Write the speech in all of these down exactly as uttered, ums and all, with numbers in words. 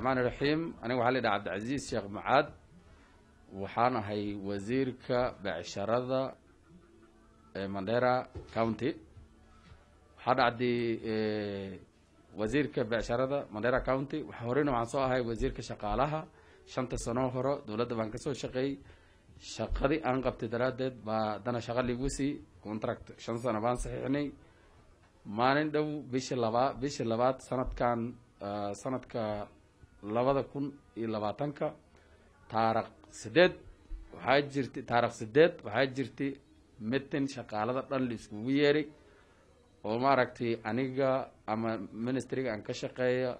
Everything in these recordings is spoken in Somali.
الرحمن الرحيم. أنا وحالي عبد العزيز شيخ معاد وحانا هي وزيرك بعشرة مانديرا كاونتي. حدا عدي وزيرك بعشرة مانديرا كاونتي وحورينا عن صوها هي وزيرك شقالها شنطة سنة هرا دولة بانكسو شقي شقدي أنقبت درادد بعدنا شغال لبوسي كونتراكت شن سنة بان صحيحني ما ندو بيش اللبا بيش اللبات سنة كان آه سنة ك لبدا كون اللباتنكا تارق سدد وحاجرتي تارق سدد وحاجرتي متن شقالة تطلس ويري وما ركتي أنيجا أما منستري أنك شقيا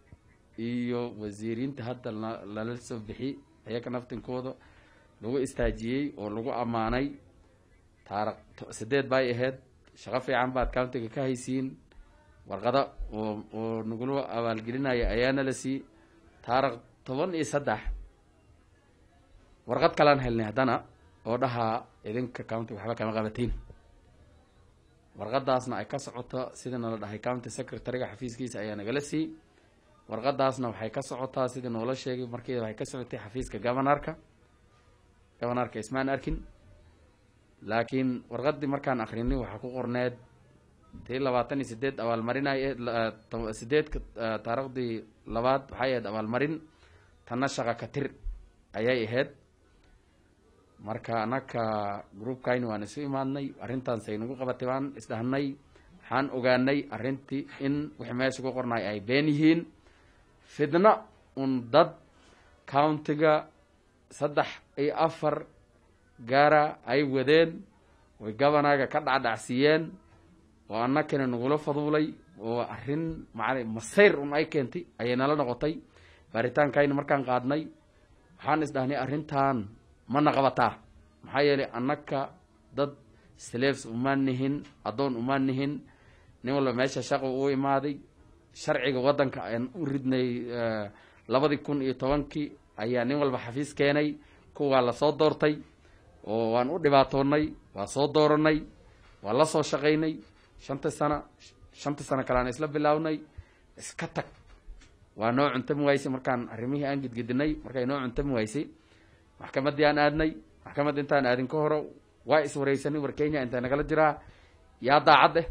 إيو وزيرين تهدى للسف بحي هيك نفتن كودا لو استاجيي ولو أماني تارق سدد باي إهد شغفي عن بعد كاونتي كهيسين ورغدا ونقولوا أول جلنا يا أيانا لسي تارق طبعا يصدح ورغد كلام هلنا هدنا ودها إذن كاونتي وحبا كما غابتين ورغد داسنا أي كسعوتا سيدنا لدها كاونتي سكرتريغا حفيز كيس أيانا جلسي ورغد داسنا وحي كسعوتا سيدنا ولا شيء مركي وحي كسعوتي حفيز كجافناركا جافناركا اسمان أركن لكن ورغد مركان آخريني وحكو قرناد تي لباتني سديد أول مرين سديد تارق دي لبات وحيد أول مرين تنشغا كتير أياي إهد marka anaka groupkayni waan isu imaadnay arintan saynugu qabatay isdahanay waxaan ogaanay arintii in wixii meesha ku qornay ay been yihiin fidna un dad countiga saddex iyo afar gaara ay wadeen way gabanaga ka dhacdhacsiyeen oo annakana nagula fadulay oo arin macna masayr un ay keentay ayna la noqotay baritaankayni markaan qaadnay waxaan isdahnay arintan ما نقبتها محايلة أنك ضد سليفس أمانهن أدون أمانهن نقول ماشي شقو أوي ماضي شرعي وطن كأن أريدني آه لابد يكون يتوانكي أي نقول بحفيز كيني كو على صوت دورتي وان أودي باتوني وصوت دورني ولا صوت شقيني شنت سنة شنت سنة كلام إسلام بلاوني اسكتك ونوع أنت مويسي مركان أرميه أنجد جدني مركان نوع أنت مويسي محكمة ديان آدني محكمة انتان آدن كهرو وايس وريساني وركينيا انتان نقل جرا يا داعده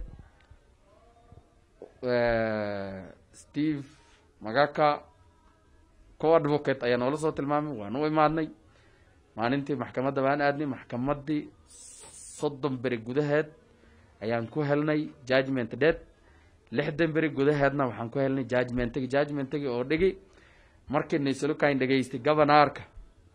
ستيف مغاكا كو ادفوكيت ايان ولا صوت المامي وانو امادني مالنتي محكمة دبان آدني محكمة دي صدم بري قدهد ايان كو هلني جاجمنت ديت لحدن بري قدهدنا وحان كو هلني جاجمنتي جاجمنتي او ديجي مركن نيسلو كاين ديجيستي غفناركا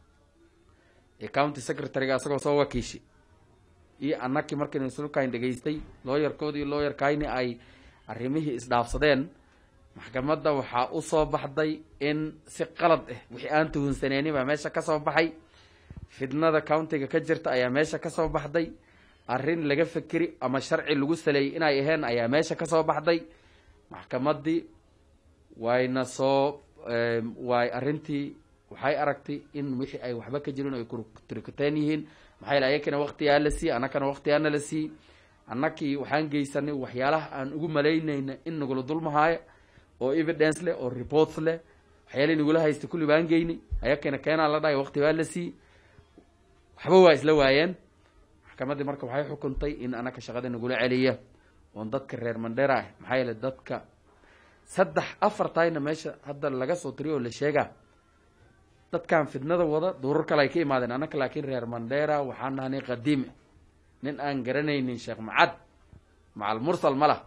county secretary asagoo soo wakiishi iyo annaki markii inuu ka indhageystay lawyer koodi lawyer kayni ay arimihii isdhaafsadeen maxkamadda waxa uu soo baxday in si qalad ah wixii aan tuhunsaneeyay ba meesha ka soo baxay fidnada county-ga ka jirta ayaa meesha ka soo baxday arin laga fikiri ama sharci lagu saleeyay in ay ahayn ayaa meesha ka soo baxday maxkamaddii wayna soo way arintii waxay aragtay in wixii ay waxba ka jirin ay kurkuteen yihiin maxay laayeen waqti yaa la sii anakana waqti aan la sii annaki waxaan geysanay waxyaalaha aan ugu maleynayna in nagula dulmahayo oo evidence leh oo reports leh waxyaalaha nagula haysto kulli baan geynay ayakana keenaa la dhaay waqti waa la sii waxba waa isla waayeen maxkamadda marka waxay xukuntay in anaka shaqada nagula celiyo oo dadka reer Mandera maxay la dadka saddex afar tayna meesha hadda laga soo tiriyo la sheegaa dadkan fidnada wada duurur kale ay ka imaadeen anaka laakiin reer Mandera waxaan nahay qadiim nin aan garanaynin Sheekh Macad macal mursal mala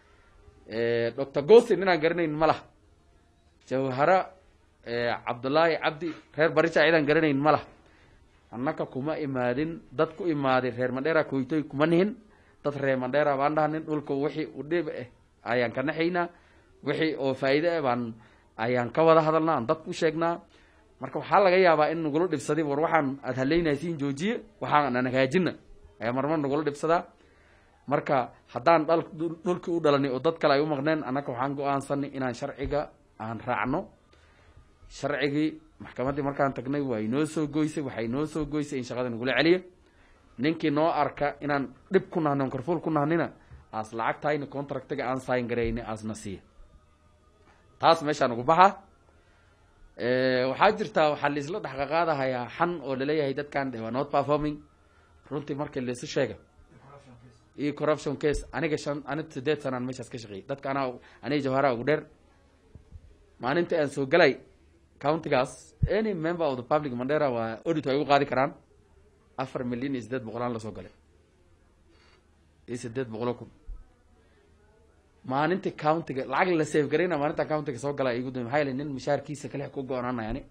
ee Doctor Gosi nin aan garanaynin mala Jawhara ee Abdullahi Abdi reer Barisha aydan garanaynin mala annaka kuma imaadin dad ku imaaday reer Mandera kooytay kuma nihin dad reer Mandera baan dhahanin dhulka wixii u dhib ah ayaan ka naxayna wixii oo faa'iido ah baan ayaan ka wada hadalnaa dad ku sheegnaa marka waxa laga yaabaa in nagula dhibsaday war waxaan aad haleynaysiin joojiye waxaan aan hagaajina ayaa marmar nagula dhibsadaa marka haddaan dhal dhulkii u dhalanay oo dad kale ay u maqneen annaka waxaan go'aansanay inaan sharciga aan raacno sharcigii maxkamaddii markaan tagnay waa inoo soo goysay waxay inoo soo goysay in shaqada nagula celiyo ninkii noo arka inaan dhib ku nahno karfuul ku nahnina as lacagtayna contractiga aan sign gareeyay as nasiya taas meeshaan ugu baxa waxaa jirtaa waxaa laisla dhexqaqaadahayaa xan oo laleeyahay dadkan they were not performing runtii markii laisu sheega iyo corruption case aniga shan ani sideed sanaan meeshaas ka shaqeeyay dadka anaa aniga jawhara ugu dheer maalinta aan soo galay countigaas any member of the public Mandera waa audit ay ugu qaadi karaan afar milyan iyo sideed boqolaan lasoo galay iyo sideed boqolo kun maalinta countiga lacag la save garayna maalinta countiga soo galay igu dum maxay nin mishaarkiisa kale ku go'aanana yani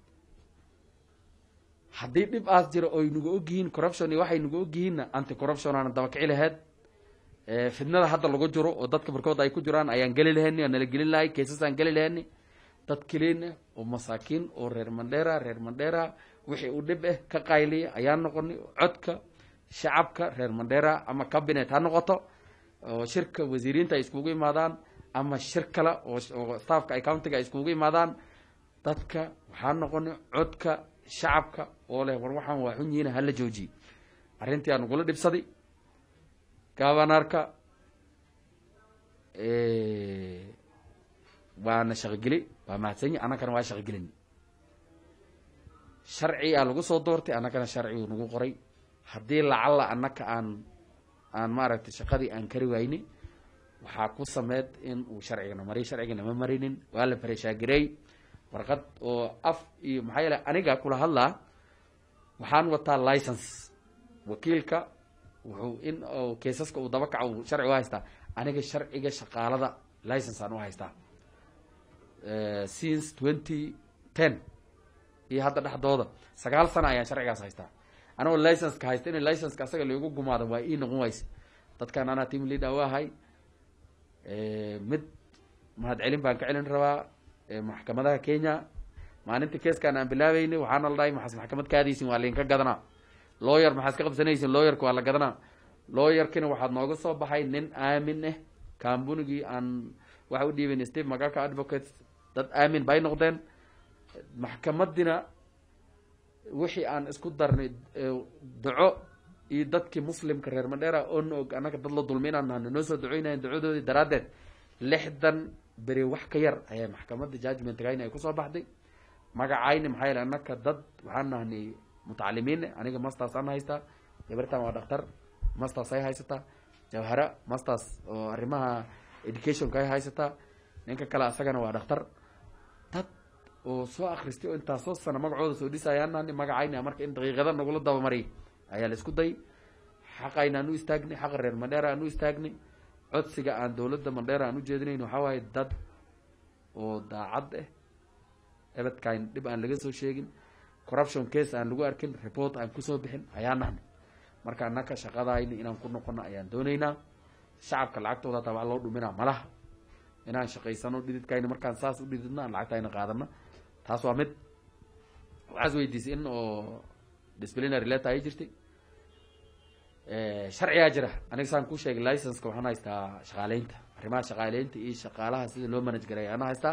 haddii dhib aas jiro oo inagu ogyihiin corruption iyo waxay nagu ogyihiin anti corruption aan daba kici lahayd ee fidnada hadda lagu jiro oo dadka barkood ay ku jiraan ayaan gali lahayn aan la gelin lahay cases aan gali lahayn dad kaliina oo masaakiin oo reer Mandera reer Mandera wixii uu dhib ah ka qayliya ayaan noqonay codka shacabka reer Mandera ama cabinet ha noqoto oo shirka wasiiriinta ay iskugu yimaadaan ama shir kale oo staffka ay countiga ay iskugu yimaadaan dadka waxaa noqonay codka shacabka oo leh war waxaan waa xun yihiin hal jooji arrintii aan ugu dhibsaday gabanarka ee waana shaqageli waa mahadsanyi anakana waa shaqagelin sharci aa lagu soo doortay anakana sharci uu nagu qoray haddii lacala anaka aan aan maaragtay shaqadii aan kari wayni waxaa ku sameed in uu sharcigana mariy sharcigana ma marinin waa la fareeshaagarey warqad oo af iyo maxaa yeelay aniga kula hadlaa waxaan wataa license wakiilka wuxuu in oo keesaska uu daba kaco sharci u haystaa aniga sharciga shaqaalada license aan u haystaa since twenty ten iyo hadda dhexdooda sagaal sano ayaan sharcigaas haystaa anagoo license ka haysta in license-ka asaga lagu gumaado waa ii noqon wayse dadkan anaa team leader u ahay mid mahad celin baan ka celin rabaa maxkamadaha Kenya maalinta keeskan aan bilaabayni waxaana la dhahay maxas maxkamad kaadiisin waa linka gadanaa lawyer maxas ka qabsanaysin lawyerku waa la gadanaa lawyerkina waxaad nooga soo baxay nin aamin ah kaambunigii aan waxa u dhiibin Steve Magaka advocates dad aamin bay noqdeen maxkamadina wixii aan isku darnay duco iyo dadkii muslimka reer Mandera oo og anaga dad la dulminaan aan noo soo duceynayeen ducadoodii daraadeed lixdan beri wax ka yar ayaa maxkamadda judgment gayn ay ku soo baxday magacayni maxay la anaka dad waxaan nahnay mutacalimiin aniga masters aan haystaa gabartan waa dhakhtar masters ay haysataa jawhara masters oo arrimaha education ka haysataa ninka kale asagana waa dhakhtar dad oo soo akhristay oo inta soo sana magacooda soo dhisayaan magacayna marka in daqiiqada nagu daba maray ayaa la isku day xaqayna aanu istaagnay xaq reer Mandera aanu istaagnay codsiga aan dawladda Mandera aanu jeedinayno waxa waaye dad oo daacad ah ebadkaan dib aan laga soo sheegin corruption case aan lagu arkin report aan ku soo bixin ayaan nahnay marka anaka shaqadayna inaan ku noqono ayaan doonaynaa shacabka lacagtooda taa wax loo dhuminaa malaha inaan shaqaysano dhididkayna markaan saas u dhididna aan lacagtayna qaadana taas waa mid waxaas weydiisay in oo disciplinary letter ay jirtay sharciga jira aniga saan ku sheegay license-ka waxaan haystaa shaqaaleynta arrimaha shaqaaleynta iyo shaqaalaha sida loo manage gareeyo aan haystaa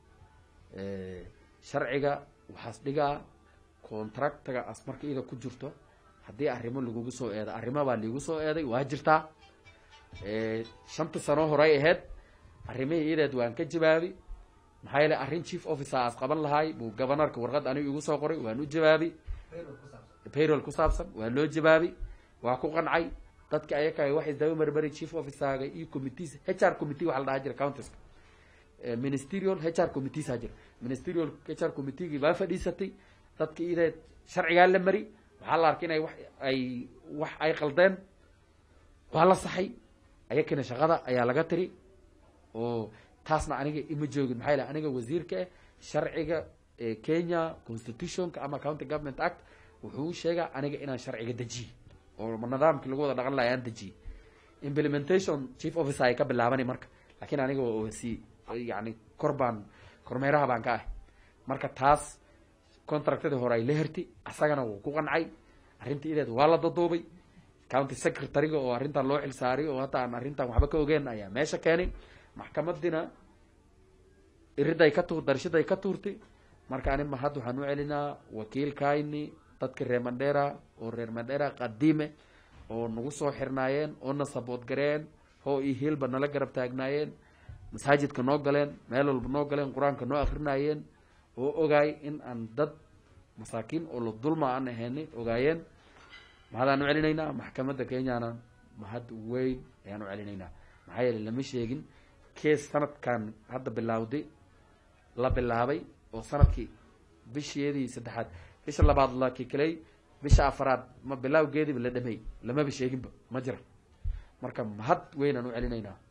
sharciga waxaas dhigaa contractaga as marka iyada ku jirto haddii arrimo lagugu soo eedo arrimo baa liigu soo eeday waa jirtaa shanta sano horay ahayd arrimihii iyadeed waan ka jawaabi maxaa yeelay arrin chief officer as qaban lahay buu governorka warqad anigu igu soo qoray waan u jawaabi payroll ku saabsan waa loo jawaabi waa ku qancay dadka ayaka waxay daba marbari chief officer-ga iyo committees H R committee waxa la dhahaa jira counties ministerial H R committees ha jira ministerial H R committee baa fadhiisatay dadka iyadeed sharciga la mari waxa la arkay inay wax ay wax ay qaldeen waa la saxay ayakina shaqada ayaa laga tiri oo taasna aniga ima joogin maxay la aniga wasiirka sharciga ee Kenya constitution-ka ama county government act wuxuu sheegaa aniga inaan sharciga dajiyo oo nidaamka lagu wada dhaqan lahayn dajiyo implementation chief officer ay ka bilaabani marka laakiin aniga oo si yani korban kormeeraha baan ka ah marka taas contractada hore ay la herti asagana wuu ku qancay arrintii ideed waa la dadoobay county secretary-ga oo arrintan loo xil saaray oo hata aan arrintan waxba ka ogeen ayaa meesha keenay maxkamadina iriday ka tuur darshaday ka tuurtay marka ani ma had waxaan u celinaa wakiilkayni dadka reer Mandera oo reer Mandera qadiime oo nagu soo xirnaayeen oo na sabood gareen oo i hilba nala garab taagnaayeen masaajidka noo galeen meel walba noo galeen quraanka noo akhrinayeen oo ogaay in aan dad masaakiin oo la dulma aan ahaynay ogaayeen mahadaan u celinaynaa maxkamadda kenyana mahad weyn ayaan u celinaynaa maxaa yeelay lama sheegin kees sanadkan hadda bilawday la bilaabay oo sanadkii bisheedii saddexaad bisha labaad la kikalay bisha afraad ma bilawgeediiba la dhamay lamaba sheeginba ma jira marka mahad weyn aan u celinaynaa